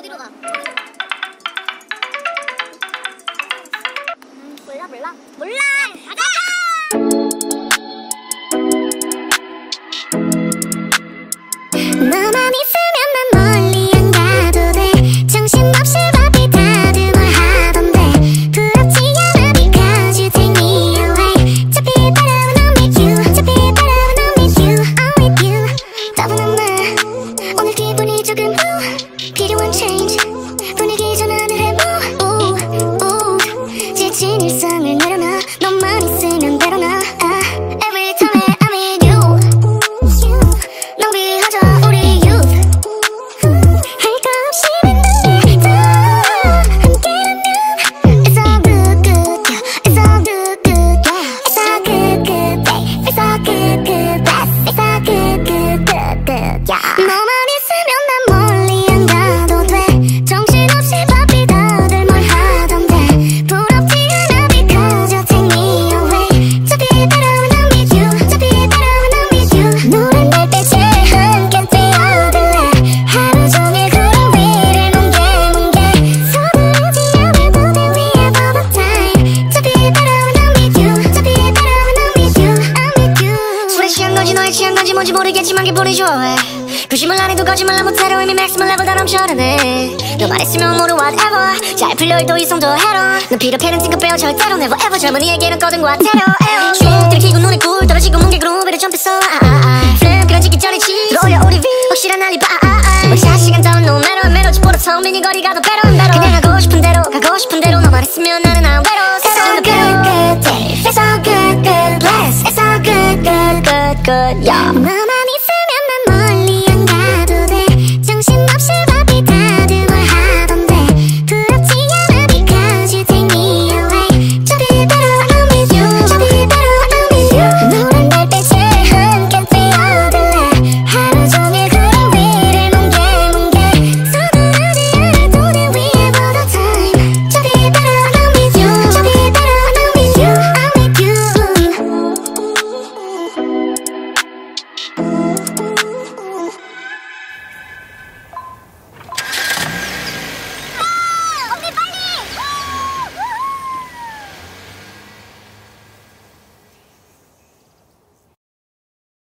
어디로 가? 몰라. 가자. 너만 있으면 난 멀리 안 가도 돼. 정신없이 바삐 다들 뭘 하던데 부럽지 않아 because you take me away. 저 be better when I'm with you. 저 be better when I'm with you. I'm with you. 따분한 나 오늘 기분이 조금 필요한 change. 분위기 전환을 해 지친 일상을 내려놔. 너만 있으면 되려나. Every time I'm with you. 낭비하자 우리 youth. 할 거 없이 맨날 더 함께라면 It's all good good yeah. It's all good good yeah. It's all good good babe. It's all good good best. It's all good good good good yeah. 너만 있으면 난 멀리 안 가도 돼. 정신없이 바삐 다들 뭘 하던데 부럽지 않아 because you take me away. To be better when I'm with you. To be better when I'm with you. 노란 달빛에 함께 뛰어들래. 하루 종일 구름 위를 뭉게 서두르지 않아도 돼. We have all the time. To be better when I'm with you. To be better when I'm with you. I'm with you. 술에 취한 건지 너의 취한 건지 뭔지 모르겠지만 기분이 좋아해. 표심을 안 해도 거짓말 안 못해도 이미 맥시멀 레벨 다 넘쳐나네. 너만 있으면 모두 whatever. 잘 풀려 더 이상 더 해라. 넌 피로패는 찡긋빼어 절대로 never ever. 젊은이에게는 꺼진과 테러. 쭉 들키고 눈에 굴 떨어지고 뭉개 그루비를 점프했어. 플랜 끊어지기 전에 지 들어올려 우리 위 확실한 알리바. 원샷 시간 다운 no matter what. 집보다 성민이 거리가 더 better and better. 그냥 가고 싶은 대로 너만 있으면 나는 안 외로워. It's all good good day. It's all good good bless. It's all good good good good yeah.